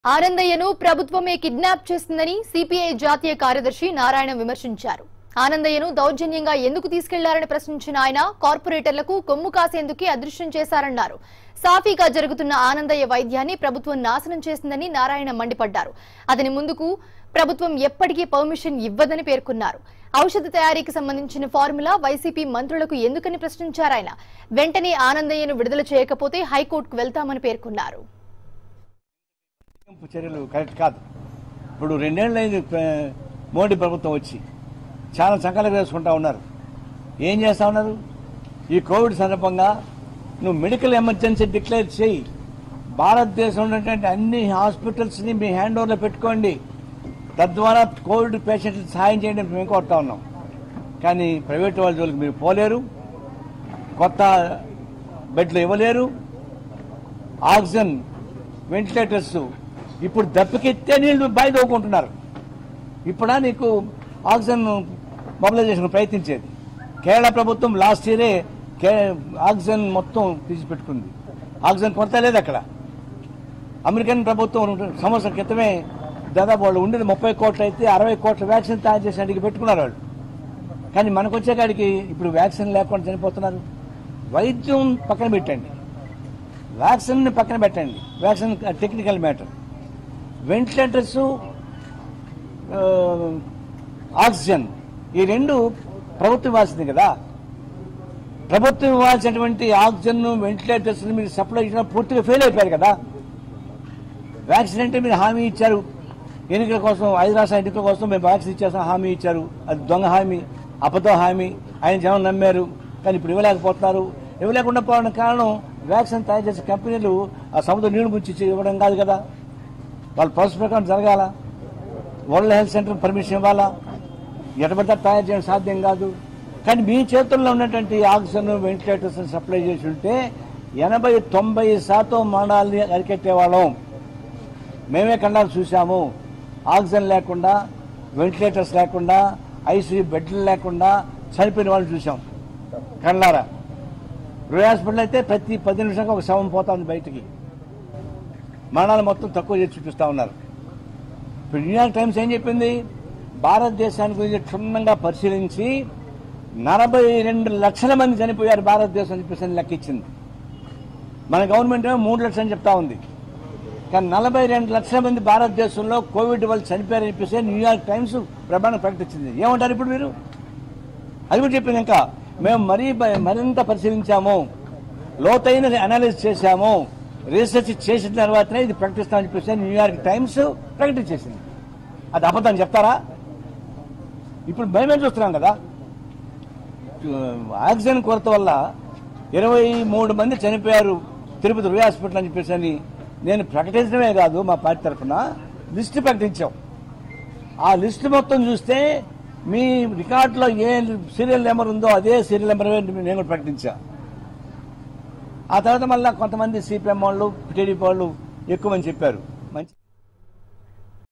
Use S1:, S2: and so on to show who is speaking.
S1: ఆనందయ్యను ప్రభుత్వమే కిడ్నాప్ చేసిందని సిపిఐ జాతీయ కార్యదర్శి నారాయణ విమర్శించారు. ఆనందయ్యను దౌర్జన్యంగా ఎందుకు తీసుకెళ్లారని ప్రశ్నించిన ఆయన కార్పొరేటర్లకు కొమ్ము కాసేందుకే అదృశ్యం చేశారన్నారు. సాఫీగా జరుగుతున్న ఆనందయ్య వైద్యాన్ని ప్రభుత్వం నాశనం చేసిందని నారాయణ మండిపడ్డారు. అతని ముందుకు ప్రభుత్వం ఎప్పటికీ పర్మిషన్ ఇవ్వదని పేర్కొన్నారు. ఔషధ తయారీకి సంబంధించిన ఫార్ములా వైసీపీ మంత్రులకు ఎందుకని ప్రశ్నించారు. ఆయన వెంటనే ఆనందయ్యను విడుదల చేయకపోతే హైకోర్టుకు వెళ్తామని పేర్కొన్నారు.
S2: చర్యలు కరెక్ట్ కాదు. ఇప్పుడు 2 ఏళ్లైంది మోడీ ప్రభుత్వం వచ్చి చాలా సంకల్పం వేసుకుంటా ఉన్నారు. ఏం చేస్తా ఉన్నారు? ఈ కోవిడ్ సందర్భంగా నువ్వు మెడికల్ ఎమర్జెన్సీ డిక్లేర్ చేయి, భారతదేశంలో ఉన్నటువంటి అన్ని హాస్పిటల్స్ని మీ హ్యాండ్ ఓవర్లో పెట్టుకోండి, తద్వారా కోవిడ్ పేషెంట్లకు సహాయం చేయండి మేము కోరుతా ఉన్నాం. కానీ ప్రైవేట్ వాళ్ళ జోలికి మీరు పోలేరు, కొత్త బెడ్లు ఇవ్వలేరు, ఆక్సిజన్ వెంటిలేటర్స్ ఇప్పుడు దప్పికెత్తే నీళ్లు బాయి తోకుంటున్నారు. ఇప్పుడా నీకు ఆక్సిజన్ మొబిలైజేషన్ ప్రయత్నించేది? కేరళ ప్రభుత్వం లాస్ట్ ఇయరే ఆక్సిజన్ మొత్తం తీసిపెట్టుకుంది. ఆక్సిజన్ కొరత లేదు అక్కడ. అమెరికన్ ప్రభుత్వం సంవత్సరం క్రితమే దాదాపు వాళ్ళు ఉండేది 30 కోట్లు అయితే 60 కోట్ల వ్యాక్సిన్ తయారు చేసినట్టుగా పెట్టుకున్నారు వాళ్ళు. కానీ మనకు వచ్చేకాడికి ఇప్పుడు వ్యాక్సిన్ లేకుండా చనిపోతున్నారు. వైద్యం పక్కన పెట్టండి, వ్యాక్సిన్ పక్కన పెట్టండి. Vaccine technical matter. Ventilators, oxygen ఈ రెండు ప్రభుత్వం ఇవ్వాల్సింది కదా. ప్రభుత్వం ఇవ్వాల్సినటువంటి ఆక్సిజన్ వెంటిలేటర్స్ మీరు సప్లై చేయడం పూర్తిగా ఫెయిల్ అయిపోయారు కదా. వ్యాక్సిన్ అంటే మీరు హామీ ఇచ్చారు, ఎన్నికల కోసం 5 రాష్ట్రాల ఎన్నికల కోసం మేము వ్యాక్సిన్ ఇచ్చేస్తాం హామీ ఇచ్చారు. అది దొంగ హామీ, అబద్ధ హామీ. ఆయన జనం నమ్మారు, కానీ ఇప్పుడు ఇవ్వలేకపోతున్నారు. ఇవ్వలేకుండా పోవడానికి కారణం వ్యాక్సిన్ తయారు చేసే కంపెనీలు ఆ సముద్రం నీళ్లు ముంచి ఇవ్వడం కాదు కదా. వాళ్ళ ప్రాసెస్ ప్రకారం జరగాల. వరల్డ్ హెల్త్ సెంటర్ పర్మిషన్ ఇవ్వాలా. ఎటబడితే తయారు చేయడం సాధ్యం కాదు. కానీ మీ చేతుల్లో ఉన్నటువంటి ఆక్సిజన్ వెంటిలేటర్స్ సప్లై చేసి ఉంటే 80-90% మరణాలని అరికెట్టేవాళ్ళం. మేమే కళ్ళారు చూసాము. ఆక్సిజన్ లేకుండా, వెంటిలేటర్స్ లేకుండా, ఐసీయూ బెడ్లు లేకుండా చనిపోయిన వాళ్ళని చూసాం కళ్ళారా. రూరల్ హాస్పిటల్ అయితే ప్రతి 10 నిమిషాలకు ఒక శవం పోతా ఉంది బయటికి. మరణాలు మొత్తం తక్కువ చేసి చూపిస్తా ఉన్నారు. ఇప్పుడు న్యూయార్క్ టైమ్స్ ఏం చెప్పింది? భారతదేశానికి గురించి క్షుణ్ణంగా పరిశీలించి 42 లక్షల మంది చనిపోయారు భారతదేశం అని చెప్పేసి లెక్కించింది. మన గవర్నమెంట్ ఏమో 3 లక్షలు అని చెప్తా ఉంది. కానీ 42 లక్షల మంది భారతదేశంలో కోవిడ్ వల్ల చనిపోయారని చెప్పేసి న్యూయార్క్ టైమ్స్ ప్రమాణం ప్రకటించింది. ఏమంటారు ఇప్పుడు మీరు? అది కూడా చెప్పింది. ఇంకా మేము మరింత పరిశీలించాము, లోతైన అనాలిసిస్ చేశాము, రీసెర్చ్ చేసిన తర్వాతనే ఇది ప్రకటిస్తామని చెప్పేసి న్యూయార్క్ టైమ్స్ ప్రకటించేసింది. అది అబద్ధం చెప్తారా? ఇప్పుడు మేమే చూస్తున్నాం కదా. ఆక్సిజన్ కొరత వల్ల 23 మంది చనిపోయారు తిరుపతి రూరల్ హాస్పిటల్ అని చెప్పేసి నేను ప్రకటించడమే కాదు, మా పార్టీ తరఫున లిస్టు ప్రకటించాం. ఆ లిస్టు మొత్తం చూస్తే మీ రికార్డులో ఏ సీరియల్ నెంబర్ ఉందో అదే సీరియల్ నెంబర్ నేను కూడా ప్రకటించా. ఆ తర్వాత మళ్ళీ కొంతమంది సిపిఎం వాళ్ళు, టీడీపీ వాళ్ళు ఎక్కువ మంది చెప్పారు. మంచి